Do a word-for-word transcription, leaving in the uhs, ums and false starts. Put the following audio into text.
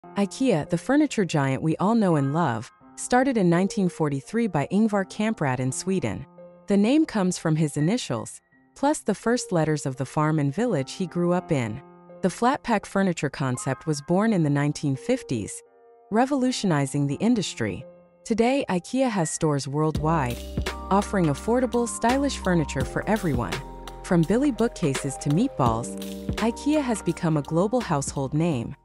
Ikea, the furniture giant we all know and love, started in nineteen forty-three by Ingvar Kamprad in Sweden. The name comes from his initials, plus the first letters of the farm and village he grew up in. The flat-pack furniture concept was born in the nineteen fifties, revolutionizing the industry. Today, Ikea has stores worldwide, offering affordable, stylish furniture for everyone. From Billy bookcases to meatballs, Ikea has become a global household name.